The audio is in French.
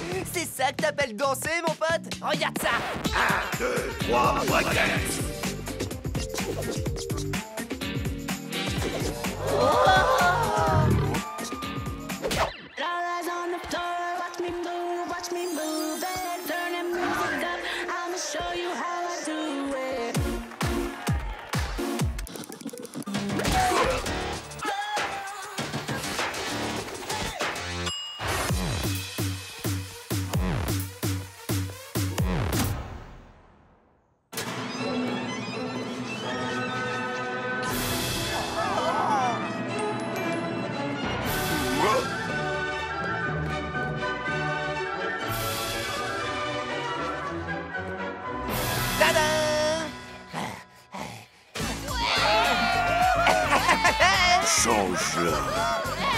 C'est ça que t'appelles danser, mon pote? Regarde ça! 1, 2, 3, breakdance. Tadam! Change-le.